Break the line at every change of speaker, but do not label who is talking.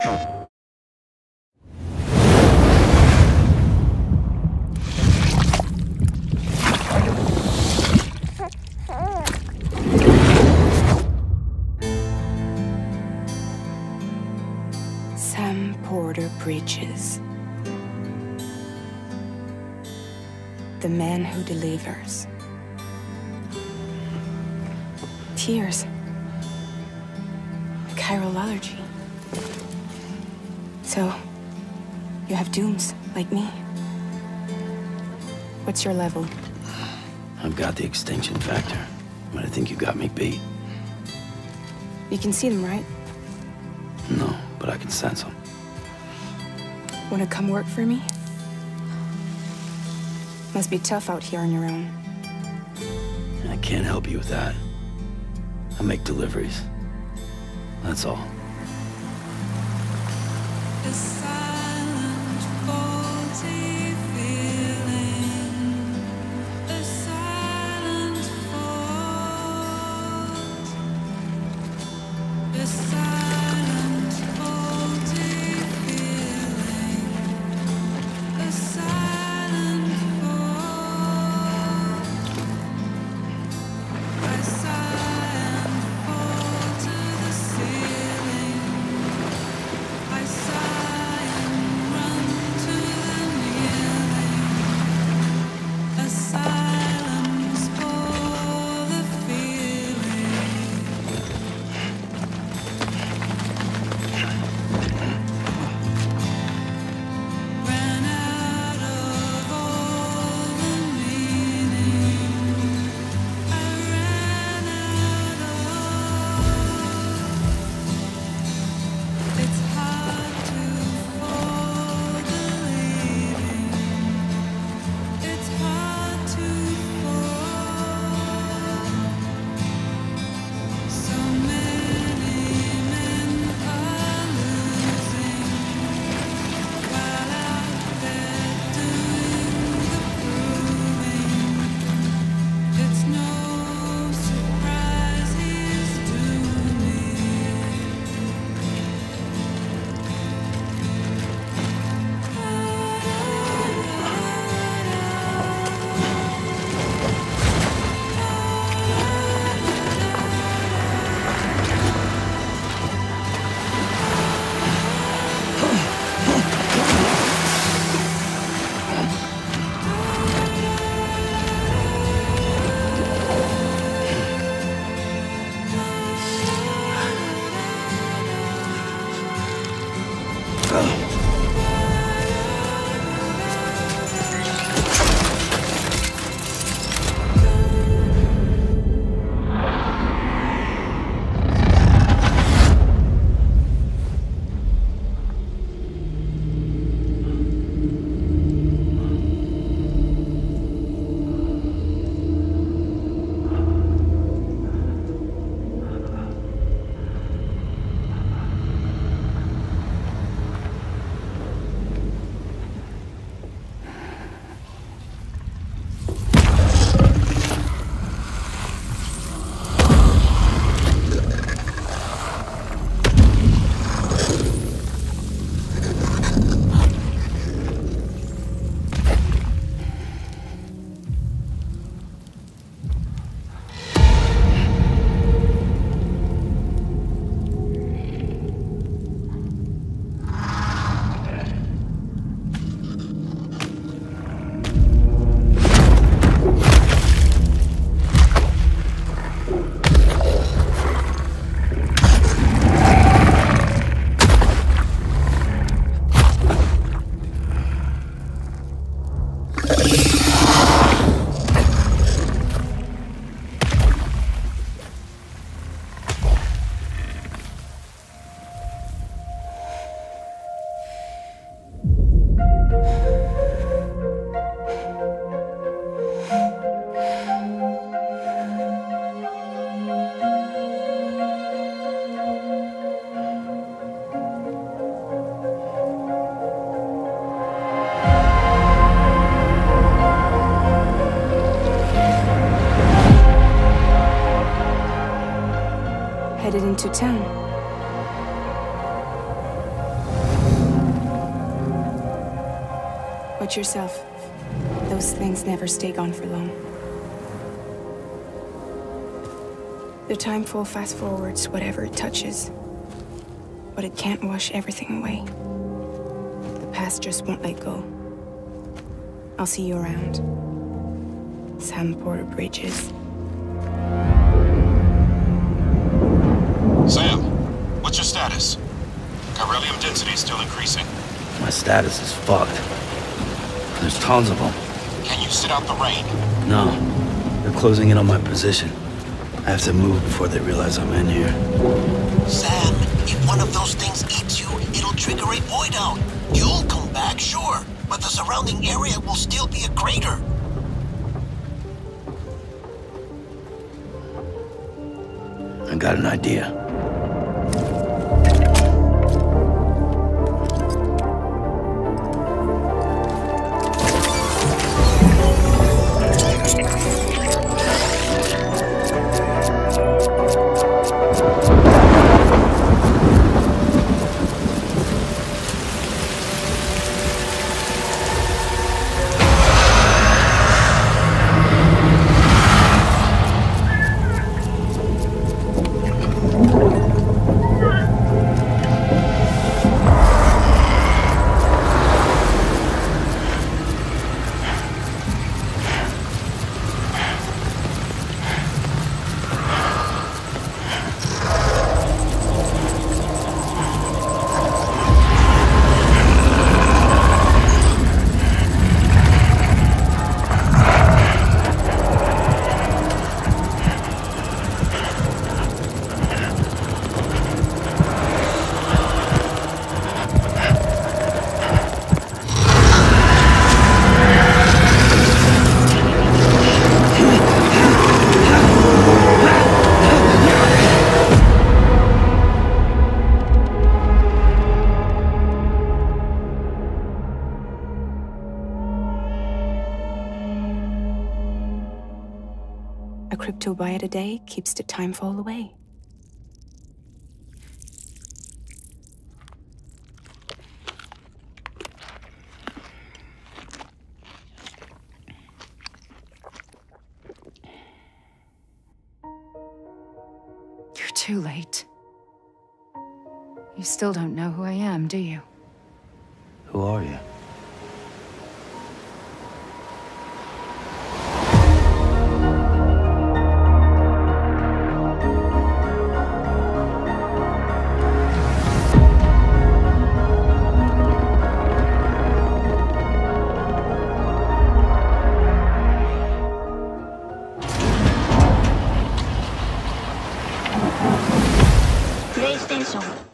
Sam Porter preaches. The man who delivers. Tears. A chiral allergy. So, you have dooms, like me. What's your level?
I've got the extinction factor, but I think you got me beat.
You can see them, right?
No, but I can sense them.
Wanna come work for me? Must be tough out here on your own.
I can't help you with that. I make deliveries. That's all.
Headed into town. Watch yourself. Those things never stay gone for long. The Timefall fast forwards whatever it touches, but it can't wash everything away. The past just won't let go. I'll see you around. Sam Porter Bridges.
Sam, what's your status? Chiralium density is still increasing.
My status is fucked. There's tons of them.
Can you sit out the rain?
No, they're closing in on my position. I have to move before they realize I'm in here.
Sam, if one of those things eats you, it'll trigger a void out. You'll come back, sure, but the surrounding area will still be a crater.
I got an idea.
A cryptobiota a day keeps the Timefall away.
You're too late. You still don't know who I am, do you?
Who are you?
PlayStation